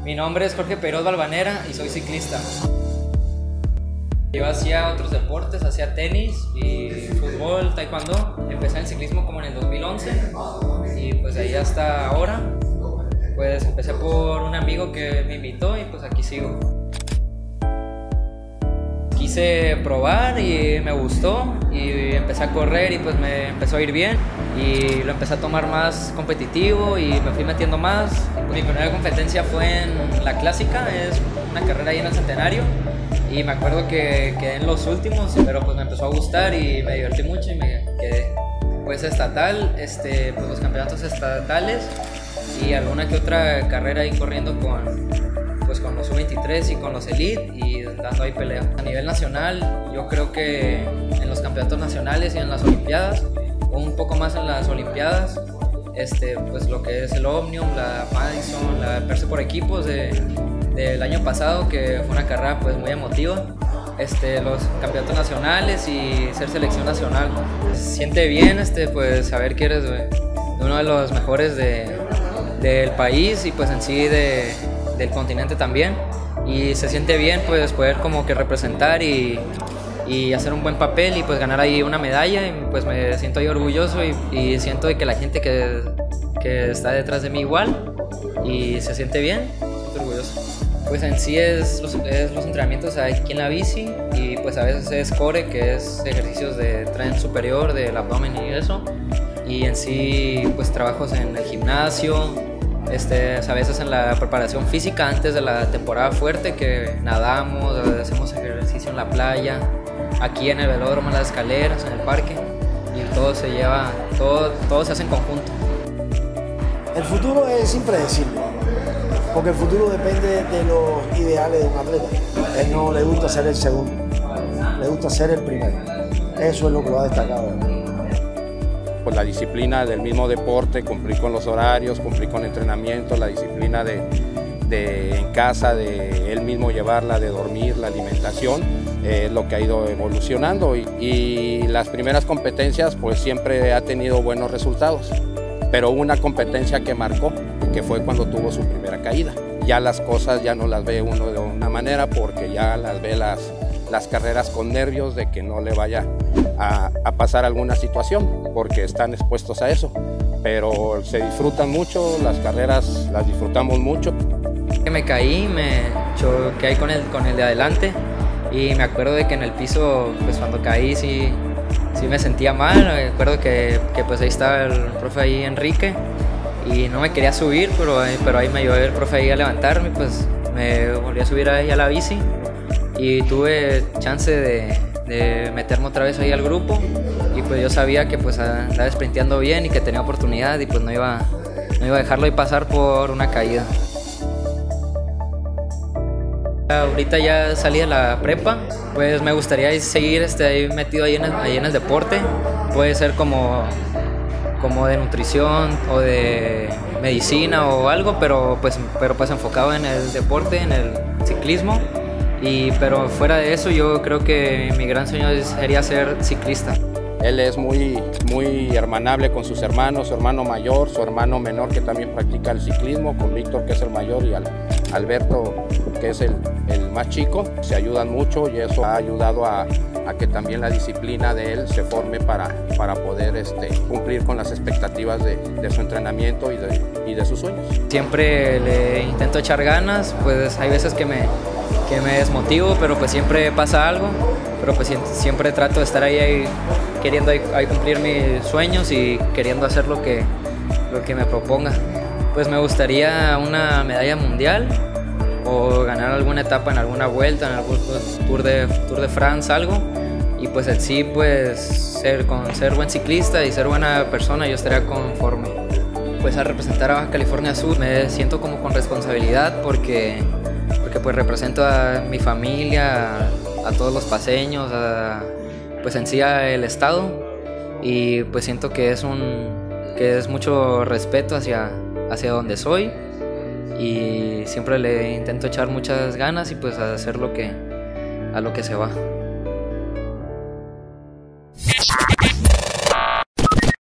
Mi nombre es Jorge Peirós Balvanera y soy ciclista. Yo hacía otros deportes, hacía tenis y fútbol, taekwondo. Empecé en el ciclismo como en el 2011 y pues de ahí hasta ahora pues empecé por un amigo que me invitó y pues aquí sigo. Quise probar y me gustó y empecé a correr y pues me empezó a ir bien y lo empecé a tomar más competitivo y me fui metiendo más. Mi primera competencia fue en la clásica, es una carrera ahí en el Centenario y me acuerdo que quedé en los últimos, pero pues me empezó a gustar y me divertí mucho y me quedé. Pues estatal, pues los campeonatos estatales y alguna que otra carrera ahí corriendo con los U23 y con los Elite y dando ahí pelea. A nivel nacional, yo creo que en los campeonatos nacionales y en las Olimpiadas, o un poco más en las Olimpiadas, pues lo que es el Omnium, la Madison, la Perse por equipos del año pasado, que fue una carrera pues muy emotiva. Los campeonatos nacionales y ser selección nacional. Se siente bien pues saber que eres uno de los mejores del país y pues en sí del continente también, y se siente bien pues poder como que representar y hacer un buen papel y pues ganar ahí una medalla y pues me siento ahí orgulloso y siento de que la gente que está detrás de mí igual y se siente bien, estoy orgulloso. Pues en sí es los entrenamientos aquí en la bici y pues a veces es core, que es ejercicios de tren superior, del abdomen y eso, y en sí pues trabajos en el gimnasio, a veces en la preparación física antes de la temporada fuerte, que nadamos, hacemos ejercicio en la playa, aquí en el velódromo, en las escaleras, en el parque, y todo se hace en conjunto. El futuro es impredecible, porque el futuro depende de los ideales de un atleta. Él no le gusta ser el segundo, le gusta ser el primero. Eso es lo que lo ha destacado. Pues la disciplina del mismo deporte, cumplir con los horarios, cumplir con el entrenamiento, la disciplina de en casa, de él mismo llevarla, de dormir, la alimentación, es lo que ha ido evolucionando y las primeras competencias pues siempre ha tenido buenos resultados, pero hubo una competencia que marcó, que fue cuando tuvo su primera caída. Ya las cosas ya no las ve uno de una manera, porque ya las ve las carreras con nervios de que no le vaya a pasar alguna situación, porque están expuestos a eso, pero se disfrutan mucho, las carreras las disfrutamos mucho. Me caí, me choqué ahí con el de adelante y me acuerdo de que en el piso, pues cuando caí sí me sentía mal. Me acuerdo que pues ahí estaba el profe ahí, Enrique, y no me quería subir, pero ahí me ayudó el profe ahí a levantarme, pues me volví a subir ahí a la bici y tuve chance de meterme otra vez ahí al grupo, y pues yo sabía que pues andaba sprinteando bien y que tenía oportunidad y pues no iba a dejarlo y pasar por una caída. Ahorita ya salí de la prepa, pues me gustaría seguir ahí metido ahí en el deporte. Puede ser como de nutrición o de medicina o algo, pero pues enfocado en el deporte, en el ciclismo. Pero fuera de eso, yo creo que mi gran sueño sería ser ciclista. Él es muy hermanable con sus hermanos, su hermano mayor, su hermano menor que también practica el ciclismo, con Víctor, que es el mayor, y Alberto, que es el más chico. Se ayudan mucho y eso ha ayudado a que también la disciplina de él se forme para poder cumplir con las expectativas de su entrenamiento y de sus sueños. Siempre le intento echar ganas, pues hay veces que me desmotivo, pero pues siempre pasa algo, pero pues siempre trato de estar ahí queriendo ahí cumplir mis sueños y queriendo hacer lo que me proponga. Pues me gustaría una medalla mundial o ganar alguna etapa en alguna vuelta, en algún Tour de France, algo, y pues en sí pues con ser buen ciclista y ser buena persona yo estaría conforme. Pues al representar a Baja California Sur me siento como con responsabilidad porque pues represento a mi familia, a todos los paceños, pues en sí el estado, y pues siento que es mucho respeto hacia donde soy, y siempre le intento echar muchas ganas y pues hacer a lo que se va.